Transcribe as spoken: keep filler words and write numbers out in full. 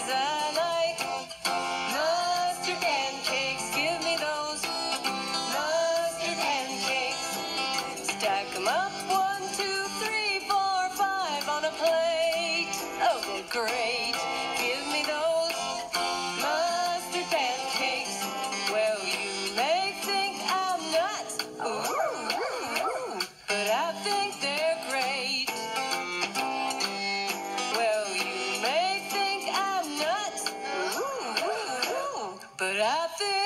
'cause I like mustard pancakes. Give me those mustard pancakes. Stack 'em up, one, two, three, four, five on a plate. Oh, they're great. Give me those mustard pancakes. Well, you may think I'm nuts, ooh, but I think they're great. Well, you may think I'm nuts, ooh, but I think